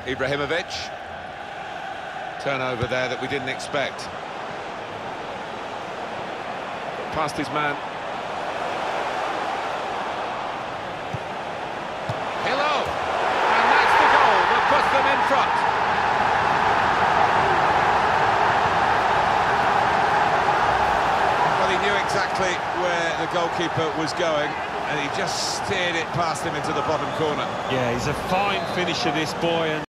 Ibrahimovic. Turnover there that we didn't expect. Past his man. Hello! And that's the goal that puts them in front. Well, he knew exactly where the goalkeeper was going, and he just steered it past him into the bottom corner. Yeah, he's a fine finisher, this boy. And